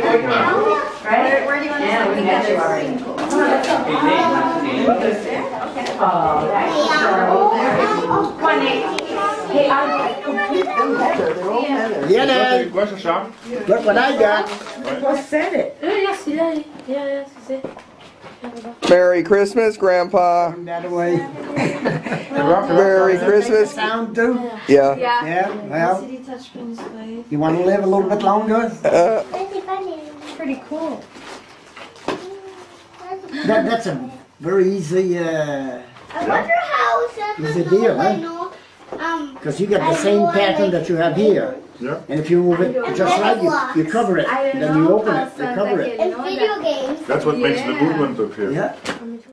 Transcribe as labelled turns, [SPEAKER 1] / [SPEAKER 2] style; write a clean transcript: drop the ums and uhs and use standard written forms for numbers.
[SPEAKER 1] Right? Where do you want to sit? We got you already. Oh, that's come on, Nate. Hey,
[SPEAKER 2] Lionel, look what I got.
[SPEAKER 3] What said it?
[SPEAKER 1] Yes,
[SPEAKER 4] Merry Christmas, Grandpa.
[SPEAKER 2] That away.
[SPEAKER 4] Merry Christmas.
[SPEAKER 2] Sound too?
[SPEAKER 4] Yeah.
[SPEAKER 2] Yeah, well, you want to live a little bit longer?
[SPEAKER 1] pretty cool.
[SPEAKER 2] That's a very easy,
[SPEAKER 5] I wonder how
[SPEAKER 2] easy deal, huh? Because you got the same pattern that you have here.
[SPEAKER 6] Yeah.
[SPEAKER 2] And if you move it just right, you cover it. Then you open it, you cover it.
[SPEAKER 5] In video games.
[SPEAKER 6] That's what makes the movement up here.
[SPEAKER 2] Yeah.